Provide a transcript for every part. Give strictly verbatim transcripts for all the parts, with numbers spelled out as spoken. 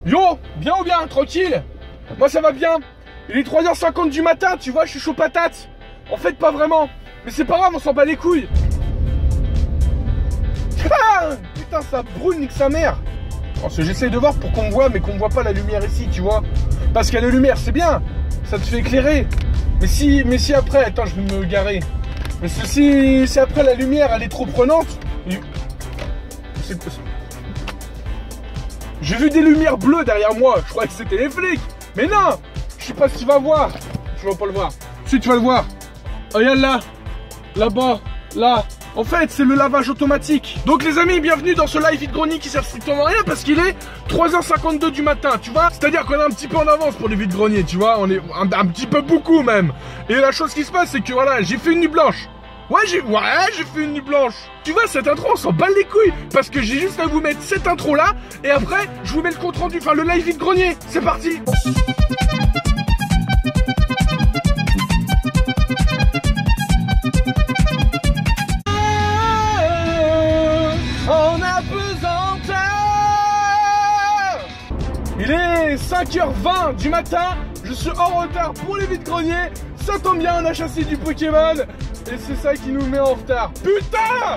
Yo, bien ou bien, tranquille? Moi ça va bien. Il est trois heures cinquante du matin, tu vois, je suis chaud patate. En fait, pas vraiment. Mais c'est pas grave, on s'en bat les couilles. Ah, putain, ça brûle, nique sa mère. Parce que j'essaye de voir pour qu'on me voit, mais qu'on me voit pas la lumière ici, tu vois. Parce qu'il y a la lumière, c'est bien. Ça te fait éclairer. Mais si, mais si après, attends, je vais me garer. Mais si, si après la lumière, elle est trop prenante. C'est... J'ai vu des lumières bleues derrière moi. Je croyais que c'était les flics. Mais non. Je sais pas si tu vas voir. Tu vas pas le voir. Si tu vas le voir. Regarde là. Là-bas. Là. En fait, c'est le lavage automatique. Donc les amis, bienvenue dans ce live vide-grenier qui sert strictement à rien parce qu'il est trois heures cinquante-deux du matin, tu vois. C'est-à-dire qu'on est un petit peu en avance pour les vide-greniers, tu vois. On est un, un petit peu beaucoup même. Et la chose qui se passe, c'est que voilà, j'ai fait une nuit blanche. Ouais, j'ai ouais, j'ai fait une nuit blanche. Tu vois, cette intro, on s'en bat les couilles. Parce que j'ai juste à vous mettre cette intro-là. Et après, je vous mets le compte rendu, enfin le live vide-grenier. C'est parti. Il est cinq heures vingt du matin, je suis en retard pour les vide-greniers. Ça tombe bien, on a chassé du Pokémon. Et c'est ça qui nous met en retard. Putain!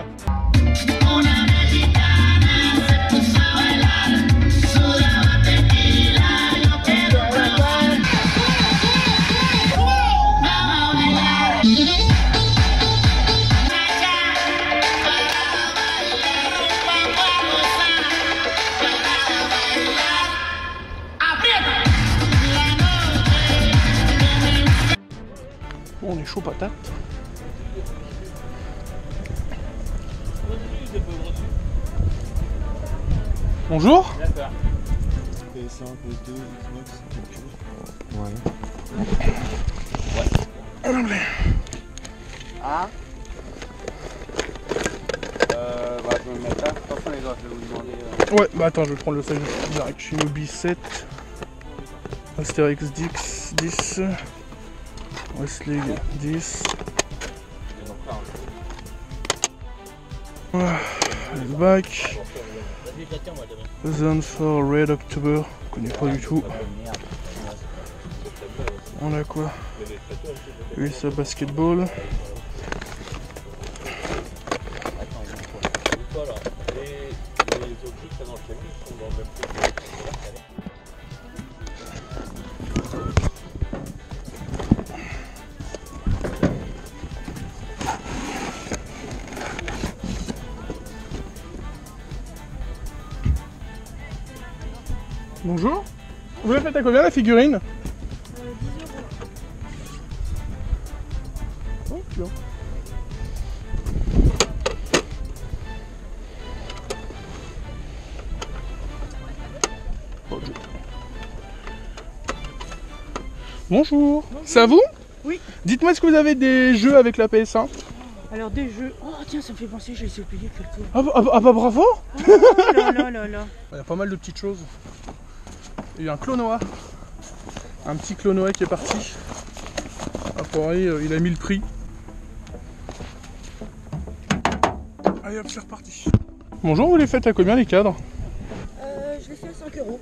On est chaud patate. Bonjour. P S un, P S deux, Xbox, Ouais. Ouais. Ah. Euh, bah, je vais me mettre là. Attention les gars, je vais vous demander. Euh... Ouais, bah attends, je vais prendre le stage direct. Shinobi sept. Astérix dix. dix. Westleague dix. Ah, back. Zone for Red October. Je connais pas du tout. On a quoi? U S A Basketball. Bonjour. Vous la faites à combien la figurine? euh, dix euros. Oh, bien. Okay. Bonjour. Bonjour. C'est à vous? Oui. Dites-moi, est-ce que vous avez des jeux avec la P S un? Alors des jeux... Oh tiens, ça me fait penser, j'ai essayé de payer quelques... Ah, bah, ah, bah, ah bah bravo. Oh là là là là. Il y a pas mal de petites choses. Il y a un Clonoa. Un petit Clonoa qui est parti. Après, il a mis le prix. Allez hop, c'est reparti. Bonjour, vous les faites à combien les cadres? Euh, je les fais à cinq euros.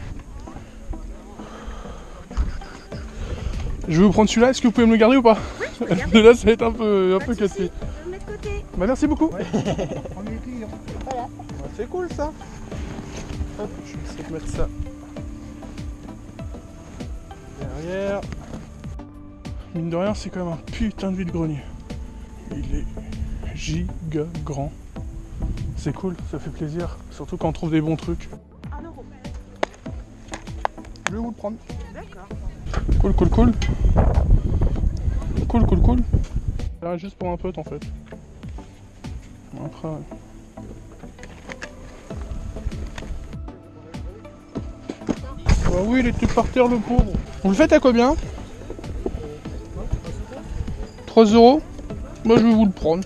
Je vais vous prendre celui-là, est-ce que vous pouvez me le garder ou pas? Oui, je peux le garder. Celui-là, ça va être un peu, un Pas peu de cassé. soucis, je vais le mettre de côté. Bah merci beaucoup. Premier client. Voilà. Bah, c'est cool ça. Hop, je vais essayer de mettre ça derrière. Mine de rien, c'est quand même un putain de vide-grenier. Il est giga grand. C'est cool, ça fait plaisir. Surtout quand on trouve des bons trucs. un euro. Je vais vous le prendre. D'accord. Cool, cool, cool. Cool, cool, cool. Là, juste pour un pote en fait. Après. Ah oui, il était par terre le pauvre. Vous le faites à combien? trois euros. Moi je vais vous le prendre.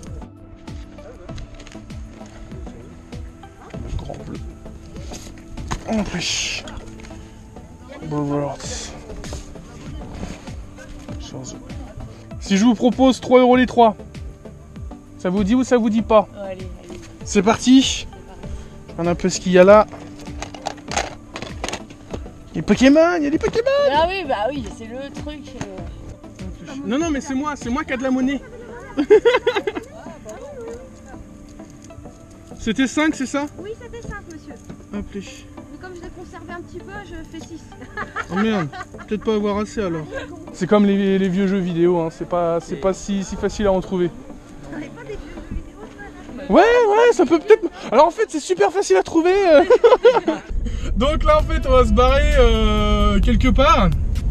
Grand bleu. En plus. Brothers. Si je vous propose trois euros les trois, ça vous dit ou ça vous dit pas? Oh, allez, allez. C'est parti. Regarde un peu ce qu'il y a là. Les Pokémon, il y a des Pokémon. Ah oui, bah oui, c'est le truc. Euh... Non, non, mais c'est moi, c'est moi qui a de la monnaie. C'était cinq, c'est ça? Oui, c'était cinq, monsieur. Hop, les... Mais comme je l'ai conservé un petit peu, je fais six. Oh merde, peut-être pas avoir assez alors. C'est comme les, les vieux jeux vidéo, hein. C'est pas, c'est pas si, si facile à en trouver. On n'est pas des vieux jeux vidéo, ça, là. Ouais, ouais, ça peut peut-être... Alors en fait, c'est super facile à trouver. euh. Donc là, en fait, on va se barrer euh, quelque part.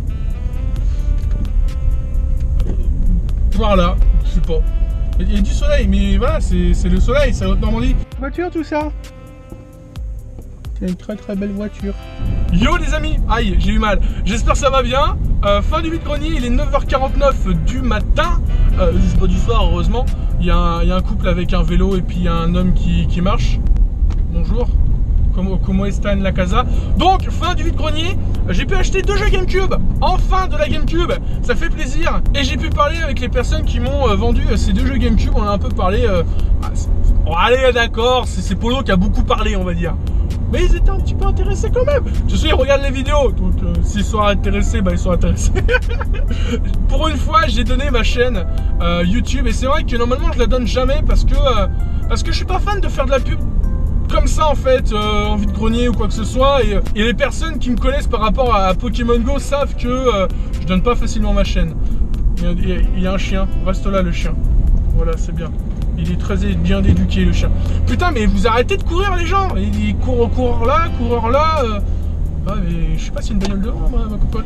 Par là, je sais pas. Il y a du soleil, mais voilà, c'est le soleil, c'est la Haute-Normandie. Voiture, tout ça. C'est une très très belle voiture. Yo les amis, aïe, j'ai eu mal. J'espère que ça va bien. Euh, fin du vide-grenier, il est neuf heures quarante-neuf du matin. Euh, c'est pas du soir, heureusement. Il y, a un, il y a un couple avec un vélo et puis il y a un homme qui, qui marche. Bonjour. Comment, comment est la casa? Donc, fin du vide-grenier, j'ai pu acheter deux jeux GameCube. Enfin de la GameCube, ça fait plaisir. Et j'ai pu parler avec les personnes qui m'ont euh, vendu euh, ces deux jeux GameCube. On a un peu parlé. Euh, ah, bon, allez, d'accord, c'est Polo qui a beaucoup parlé, on va dire. Mais ils étaient un petit peu intéressés quand même. Tu sais, ils regardent les vidéos. Donc, euh, s'ils sont intéressés, bah ils sont intéressés. Pour une fois, j'ai donné ma chaîne euh, YouTube. Et c'est vrai que normalement, je la donne jamais parce que, euh, parce que je suis pas fan de faire de la pub comme ça en fait, euh, en vide-grenier ou quoi que ce soit. Et, et les personnes qui me connaissent par rapport à, à Pokémon Go savent que euh, je donne pas facilement ma chaîne. Il y, a, il, y a, il y a un chien, reste là le chien. Voilà, c'est bien. Il est très bien éduqué le chien. Putain, mais vous arrêtez de courir les gens. Il court, coureur là, coureur là. Euh... Ah, mais je sais pas s'il y a une bagnole devant, ma, ma cocotte.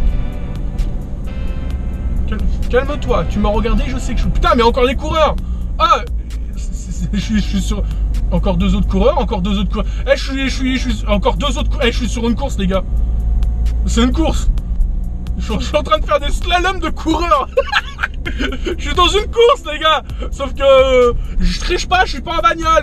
Calme-toi, tu m'as regardé, je sais que je suis. Putain, mais encore des coureurs. Ah, je suis, je suis sur. Encore deux autres coureurs, encore deux autres coureurs. Eh, je suis, je suis, je suis, encore deux autres coureurs. Eh, je suis sur une course, les gars. C'est une course. Je suis, je suis en train de faire des slaloms de coureurs. Je suis dans une course, les gars. Sauf que euh, je triche pas, je suis pas en bagnole.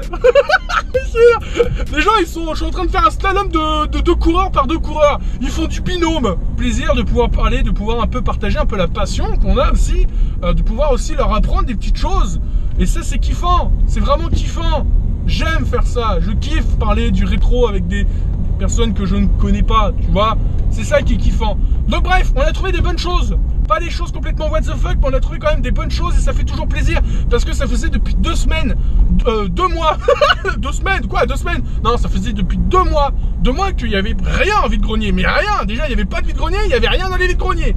Les gens, ils sont. Je suis en train de faire un slalom de, de deux coureurs par deux coureurs. Ils font du binôme. Plaisir de pouvoir parler, de pouvoir un peu partager un peu la passion qu'on a aussi, euh, de pouvoir aussi leur apprendre des petites choses. Et ça, c'est kiffant. C'est vraiment kiffant. J'aime faire ça, je kiffe parler du rétro avec des personnes que je ne connais pas, tu vois. C'est ça qui est kiffant. Donc bref, on a trouvé des bonnes choses. Pas des choses complètement what the fuck, mais on a trouvé quand même des bonnes choses et ça fait toujours plaisir. Parce que ça faisait depuis deux semaines, euh, deux mois, deux semaines, quoi, deux semaines. Non, ça faisait depuis deux mois, deux mois qu'il n'y avait rien en vide-grenier. Mais rien, déjà il n'y avait pas de vide-grenier, il n'y avait rien dans les vide-greniers.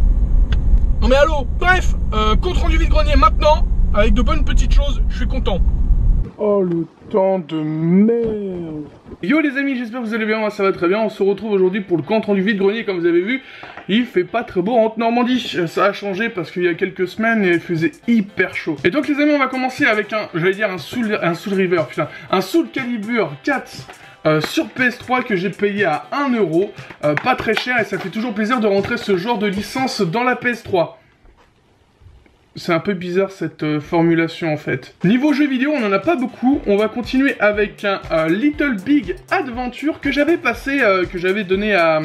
Non mais allô, bref, euh, compte rendu vide-grenier maintenant, avec de bonnes petites choses, je suis content. Oh le temps de merde. Yo les amis, j'espère que vous allez bien, moi ça va très bien. On se retrouve aujourd'hui pour le compte rendu vide-grenier. Comme vous avez vu, il fait pas très beau en Haute-Normandie. Ça a changé parce qu'il y a quelques semaines il faisait hyper chaud. Et donc les amis, on va commencer avec un, j'allais dire un Soul, un Soul River, putain, un Soul Calibur quatre euh, sur P S trois que j'ai payé à un euro, euh, pas très cher, et ça fait toujours plaisir de rentrer ce genre de licence dans la P S trois. C'est un peu bizarre cette euh, formulation en fait. Niveau jeux vidéo, on n'en a pas beaucoup. On va continuer avec un euh, Little Big Adventure que j'avais passé, euh, que j'avais donné à,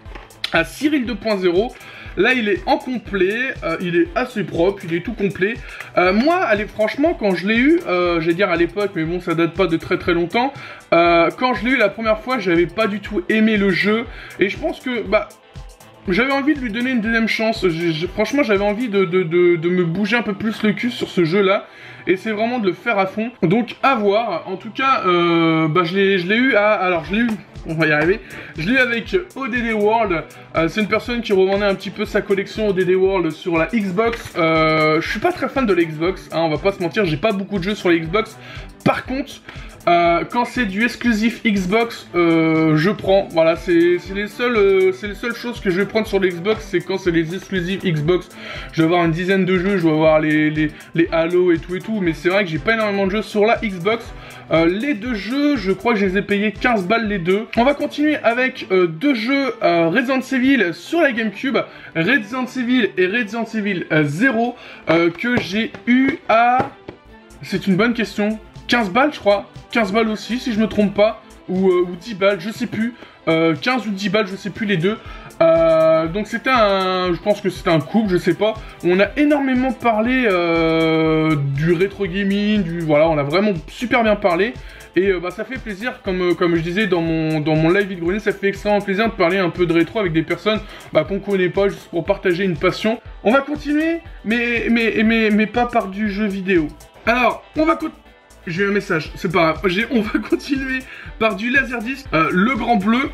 à Cyril deux point zéro. Là, il est en complet, euh, il est assez propre, il est tout complet. Euh, moi, allez, franchement, quand je l'ai eu, euh, j'allais dire à l'époque, mais bon, ça date pas de très très longtemps. Euh, quand je l'ai eu la première fois, j'avais pas du tout aimé le jeu. Et je pense que, bah... j'avais envie de lui donner une deuxième chance. Je, je, franchement, j'avais envie de, de, de, de me bouger un peu plus le cul sur ce jeu-là. Et c'est vraiment de le faire à fond. Donc, à voir. En tout cas, euh, bah, je l'ai eu à... Alors, je l'ai eu... On va y arriver. Je l'ai eu avec O D D World. Euh, c'est une personne qui revendait un petit peu sa collection O D D World sur la Xbox. Euh, je suis pas très fan de la Xbox. Hein, on va pas se mentir. J'ai pas beaucoup de jeux sur la Xbox. Par contre... Euh, quand c'est du exclusif Xbox, euh, je prends. Voilà, c'est les seules, euh, c'est les seules choses que je vais prendre sur l'Xbox, c'est quand c'est les exclusifs Xbox. Je vais avoir une dizaine de jeux, je vais avoir les, les, les Halo et tout et tout, mais c'est vrai que j'ai pas énormément de jeux sur la Xbox. Euh, les deux jeux, je crois que je les ai payés quinze balles les deux. On va continuer avec euh, deux jeux euh, Resident Evil sur la GameCube, Resident Evil et Resident Evil euh, zéro, euh, que j'ai eu à... C'est une bonne question. quinze balles je crois, quinze balles aussi si je me trompe pas, ou, euh, ou dix balles, je sais plus, euh, quinze ou dix balles, je sais plus les deux. Euh, donc c'était un, je pense que c'était un couple, je sais pas. On a énormément parlé euh, du rétro gaming, du voilà, on a vraiment super bien parlé. Et euh, bah, ça fait plaisir, comme, euh, comme je disais dans mon, dans mon live vide-grenier, ça fait extrêmement plaisir de parler un peu de rétro avec des personnes bah, qu'on connaît pas, juste pour partager une passion. On va continuer, mais, mais, mais, mais pas par du jeu vidéo. Alors, on va continuer. J'ai eu un message, c'est pas grave. On va continuer par du Laserdisc, euh, le grand bleu.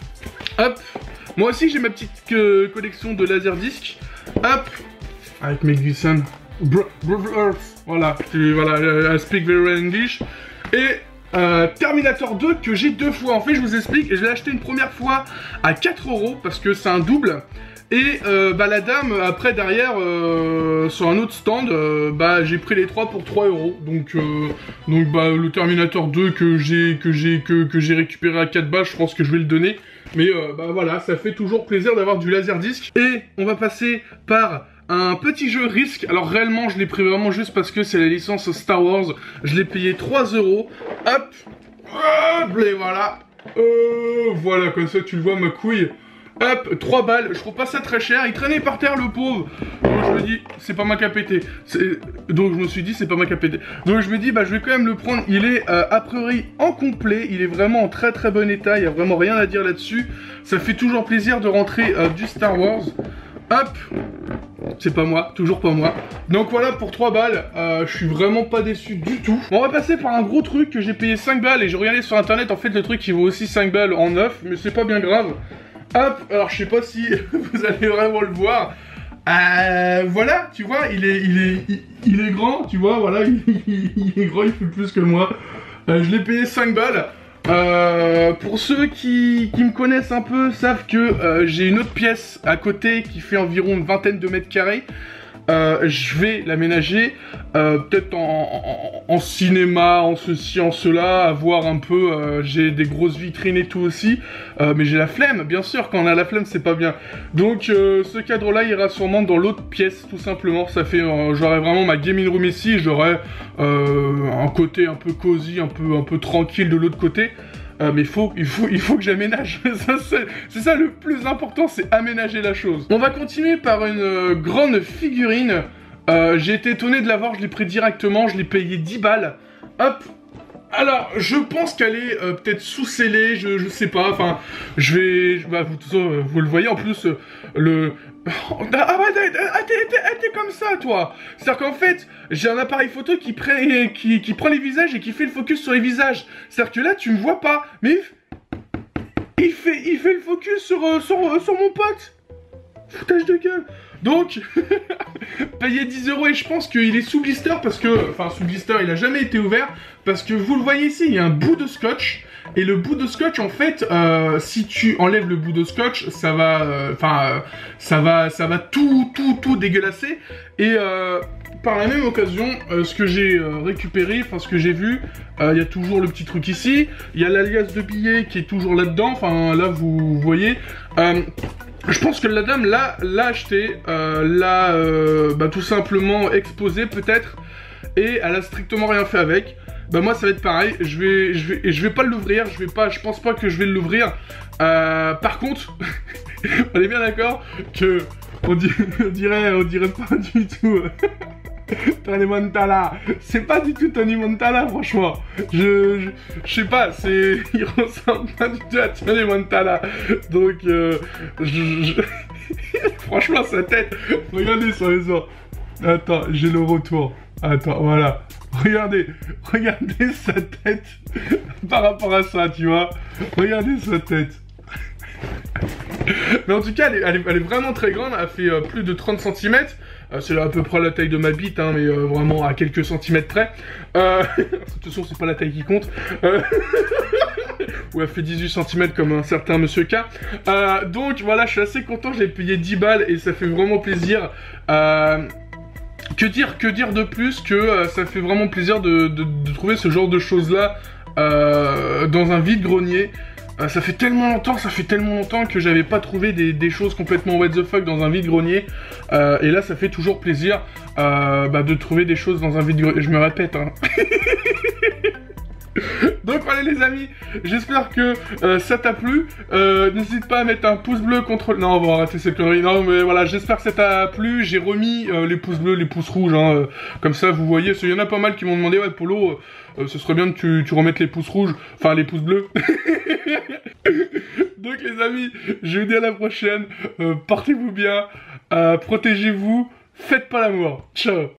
Hop. Moi aussi j'ai ma petite euh, collection de Laserdisc. Hop. Avec Mel Gibson. Brothers. Voilà. Voilà. I speak very English. Et euh, Terminator deux que j'ai deux fois. En fait, je vous explique. Je l'ai acheté une première fois à quatre euros parce que c'est un double. Et euh, bah, la dame, après, derrière, euh, sur un autre stand, euh, bah, j'ai pris les trois pour trois euros. Donc, euh, donc bah, le Terminator deux que j'ai que j'ai que, que j'ai récupéré à quatre balles, je pense que je vais le donner. Mais euh, bah voilà, ça fait toujours plaisir d'avoir du Laserdisc. Et on va passer par un petit jeu Risk. Alors réellement, je l'ai pris vraiment juste parce que c'est la licence Star Wars. Je l'ai payé trois euros. Hop, hop, et voilà. Euh, voilà, comme ça, tu le vois, ma couille. Hop, trois balles, je trouve pas ça très cher, il traînait par terre le pauvre. Donc je me dis, c'est pas ma qu'à péter. Donc je me suis dit, c'est pas ma qu'à péter. Donc je me dis, bah je vais quand même le prendre, il est euh, a priori en complet, il est vraiment en très très bon état, il y a vraiment rien à dire là-dessus. Ça fait toujours plaisir de rentrer euh, du Star Wars. Hop, c'est pas moi, toujours pas moi. Donc voilà pour trois balles, euh, je suis vraiment pas déçu du tout. Bon, on va passer par un gros truc que j'ai payé cinq balles et j'ai regardé sur internet, en fait le truc il vaut aussi cinq balles en neuf, mais c'est pas bien grave. Hop, alors je sais pas si vous allez vraiment le voir. Euh, voilà, tu vois, il est, il est, il, il est grand, tu vois, voilà, il, il, il est grand, il fait plus que moi. Euh, je l'ai payé cinq balles. Euh, pour ceux qui, qui me connaissent un peu, savent que euh, j'ai une autre pièce à côté qui fait environ une vingtaine de mètres carrés. Euh, je vais l'aménager, euh, peut-être en, en, en cinéma, en ceci, en cela, avoir un peu, euh, j'ai des grosses vitrines et tout aussi, euh, mais j'ai la flemme, bien sûr, quand on a la flemme c'est pas bien. Donc euh, ce cadre-là ira sûrement dans l'autre pièce, tout simplement, ça fait, euh, j'aurai vraiment ma gaming room ici, j'aurai euh, un côté un peu cosy, un peu, un peu tranquille de l'autre côté. Euh, mais faut, il, faut, il faut que j'aménage, c'est ça le plus important, c'est aménager la chose. On va continuer par une euh, grande figurine, euh, j'ai été étonné de l'avoir, je l'ai pris directement, je l'ai payé dix balles, hop. Alors, je pense qu'elle est euh, peut-être sous-scellée, je, je sais pas, enfin, je vais, bah, vous, vous, vous le voyez, en plus, euh, le... Ah ouais, t'es comme ça, toi. C'est-à-dire qu'en fait, j'ai un appareil photo qui, prend, qui, qui prend les visages et qui fait le focus sur les visages. C'est-à-dire que là, tu me vois pas, mais il fait, il fait le focus sur, sur, sur mon pote. Foutage de gueule. Donc, payer dix euros et je pense qu'il est sous blister parce que, enfin sous blister, il a jamais été ouvert parce que vous le voyez ici, il y a un bout de scotch et le bout de scotch en fait, euh, si tu enlèves le bout de scotch, ça va, enfin, euh, euh, ça va, ça va tout, tout, tout dégueulasser et euh, par la même occasion, euh, ce que j'ai euh, récupéré, enfin ce que j'ai vu, il euh, y a toujours le petit truc ici, il y a l'alias de billets qui est toujours là-dedans, enfin là vous voyez. Euh, Je pense que la dame l'a acheté, euh, l'a euh, bah, tout simplement exposé peut-être, et elle a strictement rien fait avec. Bah moi ça va être pareil, je vais, je vais, je vais pas l'ouvrir, je vais pas, je pense pas que je vais l'ouvrir. Euh, par contre, on est bien d'accord que on, di on dirait, on dirait pas du tout. Tony Montana, c'est pas du tout Tony Montana, franchement. Je, je, je sais pas, c'est, il ressemble pas du tout à Tony Montana. Donc, euh, je, je... franchement, sa tête. Regardez sur les os. Attends, j'ai le retour. Attends, voilà. Regardez, regardez sa tête par rapport à ça, tu vois. Regardez sa tête. Mais en tout cas, elle est, elle est, elle est vraiment très grande. Elle fait euh, plus de trente centimètres. Euh, c'est à peu près la taille de ma bite, hein, mais euh, vraiment à quelques centimètres près. Euh, de toute façon, c'est pas la taille qui compte. Euh... Ou elle fait dix-huit centimètres comme un certain Monsieur K. Euh, donc voilà, je suis assez content. J'ai payé dix balles et ça fait vraiment plaisir. Euh... Que dire, que dire de plus que euh, ça fait vraiment plaisir de, de, de trouver ce genre de choses-là euh, dans un vide-grenier. Euh, ça fait tellement longtemps, ça fait tellement longtemps que j'avais pas trouvé des, des choses complètement what the fuck dans un vide-grenier. Euh, et là, ça fait toujours plaisir euh, bah, de trouver des choses dans un vide-grenier. Je me répète, hein. Donc voilà les amis, j'espère que euh, ça t'a plu. euh, N'hésite pas à mettre un pouce bleu contre... Non, on va arrêter ces conneries. Non mais voilà, j'espère que ça t'a plu. J'ai remis euh, les pouces bleus, les pouces rouges hein, euh, comme ça vous voyez. Il y en a pas mal qui m'ont demandé, ouais Polo, euh, ce serait bien que tu, tu remettes les pouces rouges. Enfin les pouces bleus. Donc les amis, je vous dis à la prochaine. euh, Portez-vous bien, euh, protégez-vous, faites pas l'amour. Ciao.